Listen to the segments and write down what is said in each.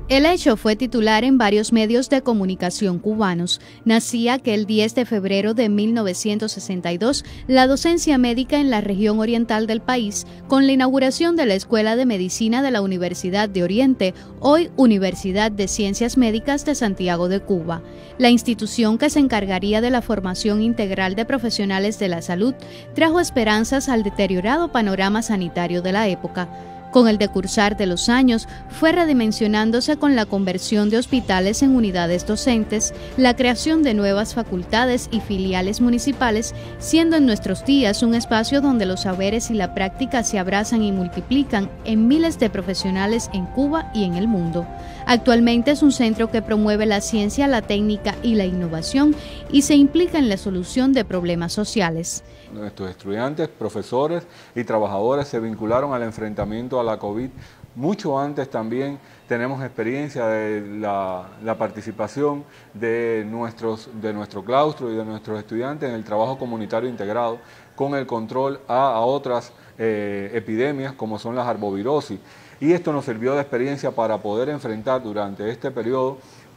El hecho fue titular en varios medios de comunicación cubanos. Nacía que el 10 de febrero de 1962 la docencia médica en la región oriental del país, con la inauguración de la Escuela de Medicina de la Universidad de Oriente, hoy Universidad de Ciencias Médicas de Santiago de Cuba. La institución que se encargaría de la formación integral de profesionales de la salud trajo esperanzas al deteriorado panorama sanitario de la época. Con el decursar de los años, fue redimensionándose con la conversión de hospitales en unidades docentes, la creación de nuevas facultades y filiales municipales, siendo en nuestros días un espacio donde los saberes y la práctica se abrazan y multiplican en miles de profesionales en Cuba y en el mundo. Actualmente es un centro que promueve la ciencia, la técnica y la innovación y se implica en la solución de problemas sociales. Nuestros estudiantes, profesores y trabajadores se vincularon al enfrentamiento a la COVID. Mucho antes también tenemos experiencia de la participación de nuestro claustro y de nuestros estudiantes en el trabajo comunitario integrado con el control a otras epidemias como son las arbovirosis. Y esto nos sirvió de experiencia para poder enfrentar durante este periodo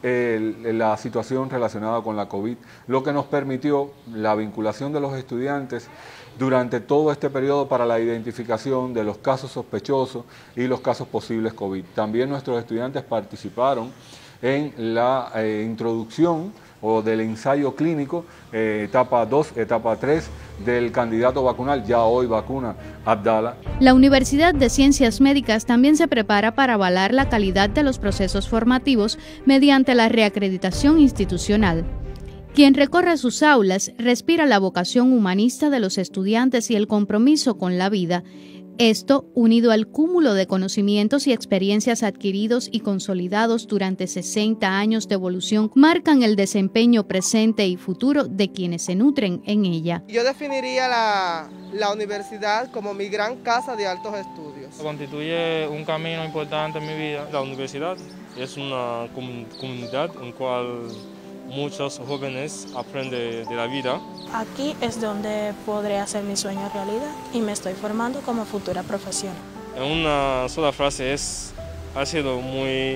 la situación relacionada con la COVID, lo que nos permitió la vinculación de los estudiantes durante todo este periodo para la identificación de los casos sospechosos y los casos posibles COVID. También nuestros estudiantes participaron en la introducción o del ensayo clínico, etapa 2, etapa 3, del candidato vacunal, ya hoy vacuna, Abdala. La Universidad de Ciencias Médicas también se prepara para avalar la calidad de los procesos formativos mediante la reacreditación institucional. Quien recorre sus aulas respira la vocación humanista de los estudiantes y el compromiso con la vida. Esto, unido al cúmulo de conocimientos y experiencias adquiridos y consolidados durante 60 años de evolución, marcan el desempeño presente y futuro de quienes se nutren en ella. Yo definiría la universidad como mi gran casa de altos estudios. Constituye un camino importante en mi vida. La universidad es una comunidad en la cual muchos jóvenes aprenden de la vida. Aquí es donde podré hacer mi sueño realidad y me estoy formando como futura profesional. En una sola frase ha sido muy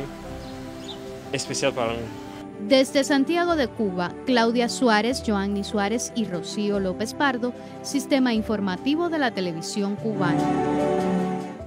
especial para mí. Desde Santiago de Cuba, Claudia Suárez, Joanny Suárez y Rocío López Pardo, Sistema Informativo de la Televisión Cubana.